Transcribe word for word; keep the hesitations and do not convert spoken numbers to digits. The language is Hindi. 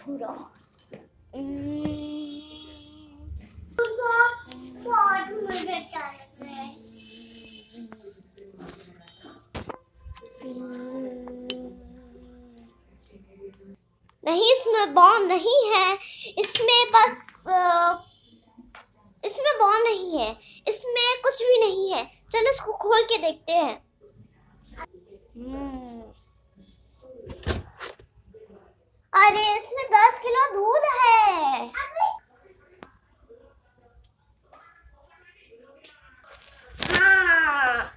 थोड़ा नहीं, इसमें बॉम्ब नहीं है, इसमें बस इसमें बॉम्ब नहीं है, इसमें कुछ भी नहीं है। चलो इसको खोल के देखते हैं। अरे इसमें दस किलो दूध है। हाँ,